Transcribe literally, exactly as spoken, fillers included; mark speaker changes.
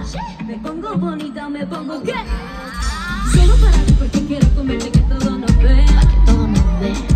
Speaker 1: Me pongo bonita, me pongo ¿qué? Solo para ti porque quiero comerte que todo nos ve. Pa' que todo nos ve.